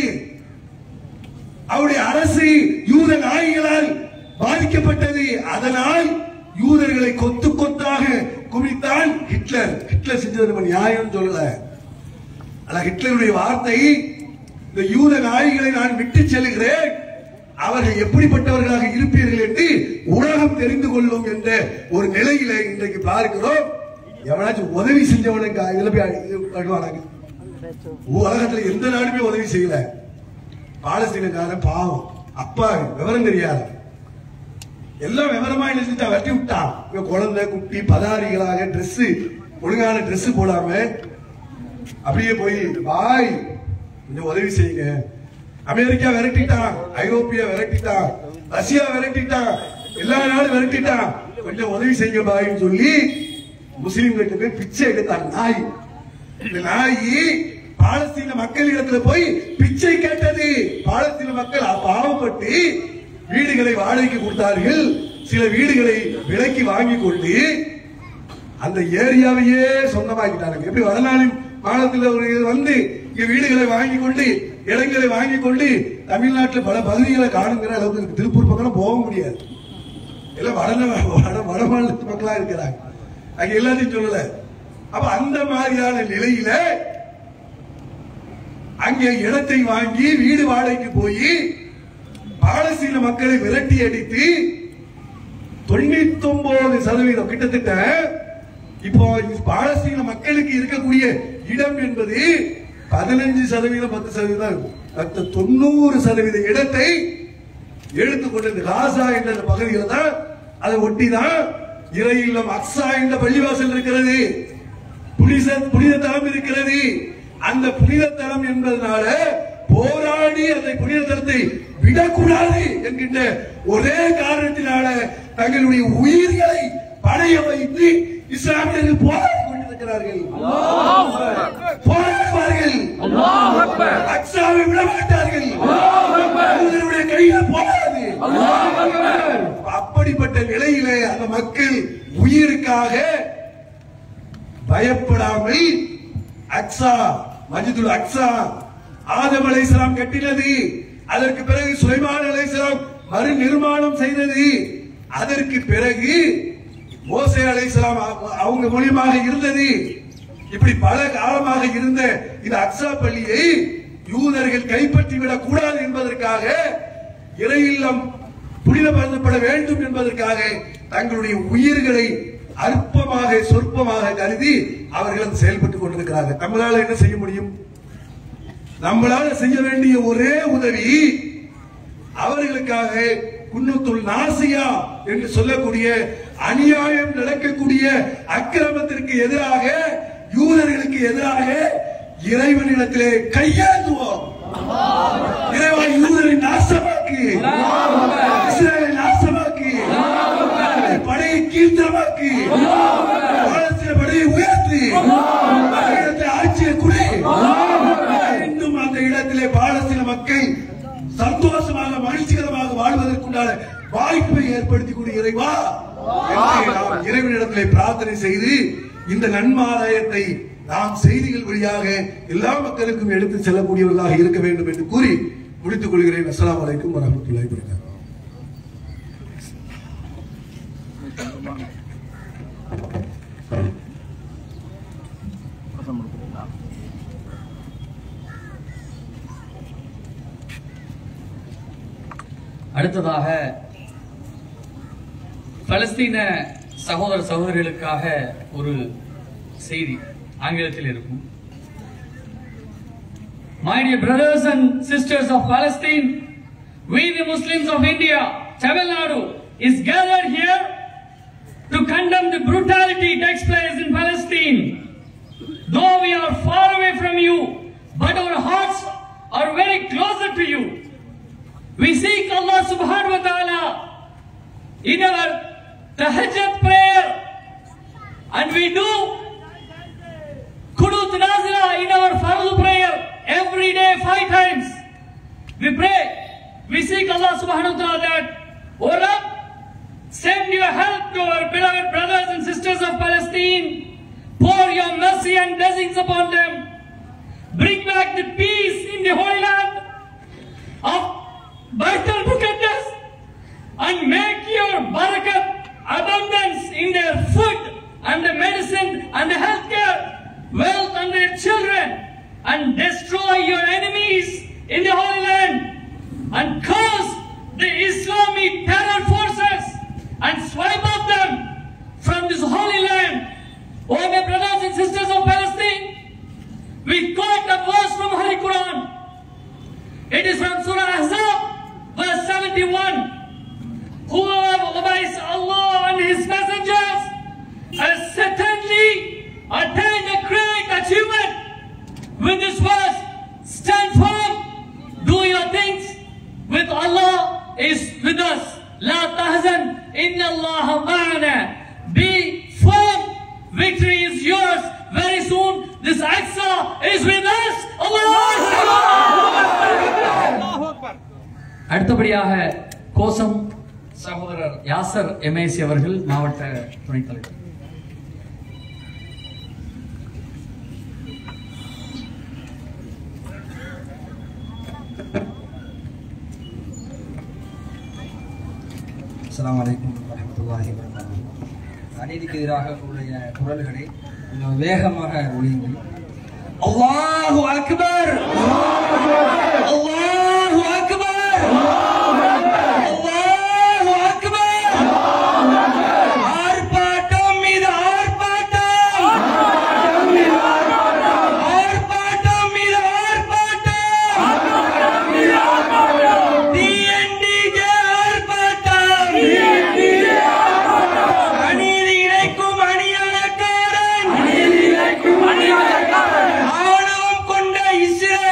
அவருடைய அரசு யூத நாய்களால் பாதிக்கப்பட்டது. அதனால் யூதர்களை கொத்து கொத்தாக குவித்தான் ஹிட்லர். ஹிட்லர் செஞ்சது நம்ம நியாயம் சொல்லல. ஆனா ஹிட்லருடைய வார்த்தை, இந்த யூத நாய்களை நான் விட்டு செல்கிறேன், அவர்கள் எப்படிப்பட்டவர்களாக இருப்பீர்கள் என்று உலகம் தெரிந்து கொள்ளும் என்ற ஒரு நிலையில இன்றைக்கு பார்க்கிறோம். எவனாச்சும் உதவி செஞ்சவனுக்கு இதுல போய் உலகத்துல எந்த நாடுமே உதவி செய்யல. பாலஸ்தீனக்காரன் பாவம், அப்பா விவரம் தெரியாது, எல்லாம் விவரமா நினைச்சுட்டா வெட்டி விட்டான். குழந்தை குட்டி பதாரிகளாக டிரெஸ், ஒழுங்கான டிரெஸ் போடாம அப்படியே போய் பாய் கொஞ்சம் உதவி செய்யுங்க. அமெரிக்கா விரட்டிட்டான், ஐரோப்பியா விரட்டிட்டான், ரஷ்யா விரட்டிட்டான், எல்லா நாடும் விரட்டிட்டான், கொஞ்சம் உதவி செய்யுங்க பாய்ன்னு சொல்லி முஸ்லீம்கிட்ட போய் பிச்சை எடுத்தான் நாய். இந்த நாய் பாலஸ்தீன மக்களிடத்துல போய் பிச்சை கேட்டது. பாலஸ்தீன மக்கள் பாவப்பட்டு வீடுகளை வாடகைக்கு கொடுத்தார்கள். சில வீடுகளை விலைக்கு வாங்கி கொண்டு அந்த ஏரியாவையே சொந்தமாக்கிட்டாங்க. எப்படி வடநாடு மாநிலத்தில் வந்து இங்க வீடுகளை வாங்கி கொண்டு இடங்களை வாங்கி கொண்டு தமிழ்நாட்டில் பல பகுதிகளை காணுங்கிற அளவுக்கு திருப்பூர் பக்கம் போக முடியாது. எல்லாம் வட வட மாநிலத்து மக்களா இருக்கிறாங்க. அங்க எல்லாத்தையும் சொல்லல. அப்ப அந்த மாதிரியான நிலையில அங்கே இடத்தை வாங்கி வீடு வாடகைக்கு போய் பாலஸ்தீன மக்களை விரட்டி அடித்து தொண்ணூத்தி ஒன்பது சதவீதம் கிட்டத்தட்ட இப்போ பாலஸ்தீன மக்களுக்கு இருக்கக்கூடிய இடம் என்பது பதினஞ்சு சதவீதம் பத்து சதவீதம் மற்ற தொண்ணூறு சதவீத இடத்தை எடுத்துக்கொண்டு காசா என்ற பகுதியில் தான் அதை ஒட்டிதான் இறை இல்லம் அக்ஸா என்ற பள்ளிவாசல் இருக்கிறது, புனித புனித தலம் இருக்கிறது. அந்த புனித தலம் என்பதனால போராடி அந்த புனித தலத்தை விடக்கூடாது என்கின்ற ஒரே காரணத்தினால தங்களுடைய உயிர்களை பணைய வைத்து இஸ்லாமியர்கள் போராடி கொண்டிருக்கிறார்கள். போராடுவார்கள், அக்ஸாவை விட மாட்டார்கள், அவர்களுடைய கையில் போராது. அப்படிப்பட்ட நிலையிலே அந்த மக்கள் உயிருக்காக பயப்படாமல் அக்ஸா, மஸ்ஜிதுல் அக்ஸா ஆதம் அலைஹிஸ்ஸலாம் கட்டினது. அதற்கு பிறகு சுலைமான் அலைஹிஸ்ஸலாம் மறு நிர்மாணம் செய்தது. அதற்கு பிறகு மோசே அலைஹிஸ்ஸலாம் அவங்க மூலியமாக இருந்தது. இப்படி பல காலமாக இருந்த இந்த அக்ஸா பள்ளியை யூதர்கள் கைப்பற்றி விடக் கூடாது என்பதற்காக, இறை இல்லம் புனிதப்படுத்தப்பட வேண்டும் என்பதற்காக தங்களுடைய உயிர்களை அற்பமாக சொற்பமாக கருதி அவர்கள் செயல்பட்டுக் கொண்டிருக்கிறார்கள். நம்மளால என்ன செய்ய முடியும்? நம்மளால செய்ய வேண்டிய ஒரே உதவி, அவர்களுக்காக குன்னத்துல் நாசியா என்று சொல்லக்கூடிய அநியாயம் நடக்கக்கூடிய அக்கிரமத்திற்கு எதிராக, யூதர்களுக்கு எதிராக இறைவனிடத்திலே கையேந்துவோம். இறைவா யூதரை நாசமாக்கு, இஸ்ரேலை நாசமாக்கு, படையை கீழ்த்தரமாக்கு, பாலஸ்தீன படையை உயர்த்தி ஆட்சியை குடி. இன்னும் அந்த இடத்திலே பாலஸ்தீன மக்கள் சந்தோஷமாக மகிழ்ச்சி வாழ்வதற்கான வாய்ப்பை ஏற்படுத்தி கொடு இறைவா என்று நாம் இறைவனிடத்திலே பிரார்த்தனை செய்து இந்த நன்மாராயத்தை நாம் செய்திகள் வழியாக எல்லா மக்களுக்கும் எடுத்து செல்லக்கூடியவர்களாக இருக்க வேண்டும் என்று கூறி முடித்துக் கொள்கிறேன். அஸ்ஸலாமு அலைக்கும் வரஹ்மத்துல்லாஹி வபரகாத்துஹு. அடுத்ததாக பலஸ்தீன சகோதர சகோதரிகளுக்காக ஒரு செய்தி ஆங்கிலத்தில் இருக்கும். My dear brothers and sisters of Palestine, we the Muslims of India, Tamil Nadu, is gathered here to condemn the brutality that takes place in Palestine. Though we are far away from you, but our hearts are very closer to you. We seek Allah subhanahu wa ta'ala in our tahajjud prayer, and we do Qunut Nazila in our Fardhu prayer every day five times. We pray, we seek Allah subhanahu wa ta'ala that, O Rabb, send your help to our beloved brothers and sisters of Palestine, pour your mercy and blessings upon them, bring back the peace in the Holy Land of Baitul Muqaddas, and make your barakat, abundance in their food and the medicine and the healthcare, wealth and their children, and destroy your enemies in the Holy Land, and curse the Islamic terror forces and swipe off them from this Holy Land. Oh my brothers and sisters of Palestine, we quote a verse from Holy Quran. It is from Surah Ahzab, verse seventy-one. Whoever obeys Allah and His messengers has certainly attained a great achievement. With this verse, stand firm, do your things, with Allah is with us. La tahzan, inna Allah ma'ana. Be firm, victory is yours. Very soon, this Aqsa is with us. Allah. அடுத்தபடியாக கோசம் சகோதரர் யாசர் எம்ஏசி அவர்கள் மாவட்ட துணைத் தலைவர். அஸ்ஸலாமு அலைக்கும் வரஹ்மத்துல்லாஹி வபரகாத்துஹு. அநீதிக்கு எதிராக உடைய குரல்களை கொஞ்சம் வேகமாக ஒலியுங்கள். அல்லாஹு அக்பர், அல்லாஹு அக்பர், அல்லாஹு அக்பர். ஆர்ப்பாட்டம் மீது ஆர்ப்பாட்டம், ஆர்ப்பாட்டம் மீது ஆர்ப்பாட்டம், டிஎன்டிஜே ஆர்ப்பாட்டம், அநீதி இழைக்கும் அநியாயக்காரன், ஆணவம் கொண்ட இஸ்ரேல்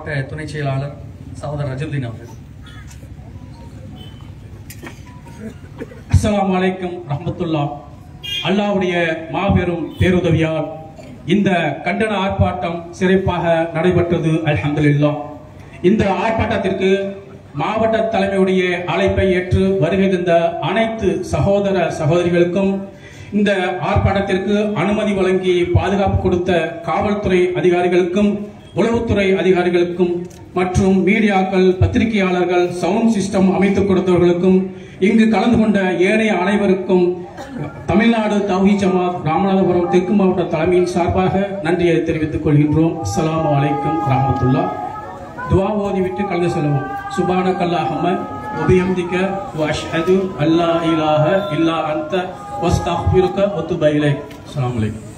மாவட்ட துணை செயலாளர் சகோதரர் அஜுதீன் அவர்கள். அஸ்ஸலாமு அலைக்கும் ரஹ்மத்துல்லாஹ். அல்லாஹ்வுடைய மாபெரும் பேருதவியால் இந்த கண்டன ஆர்ப்பாட்டம் சிறப்பாக நடைபெற்றது. அல்ஹம்துலில்லாஹ். இந்த ஆர்ப்பாட்டத்திற்கு மாவட்ட தலைமையுடைய அழைப்பை ஏற்று வருகை தந்த அனைத்து சகோதர சகோதரிகளுக்கும், இந்த ஆர்ப்பாட்டத்திற்கு அனுமதி வழங்கி பாதுகாப்பு கொடுத்த காவல்துறை அதிகாரிகளுக்கும், உளவுத்துறை அதிகாரிகளுக்கும் மற்றும் மீடியாக்கள், பத்திரிகையாளர்கள், சவுண்ட் சிஸ்டம் அமைத்துக் கொடுத்தவர்களுக்கும், இங்கு கலந்து கொண்ட ஏனைய அனைவருக்கும் தமிழ்நாடு தௌஹீத் ஜமாத் ராமநாதபுரம் தெற்கு மாவட்ட தலைமையின் சார்பாக நன்றியை தெரிவித்துக் கொள்கின்றோம். அஸ்ஸலாமு அலைக்கும் ரஹ்மத்துல்லாஹ். துஆ ஓதிவிட்டு கலந்து செல்வோம். சுப்ஹானக்கல்லாஹும்ம வ பிஹம்திக வ அஷ்ஹது அல்லா இலாஹ இல்லா அன்த வஸ்தக்ஃபிருக வ துபு இலைக். அஸ்ஸலாமு அலைக்கும்.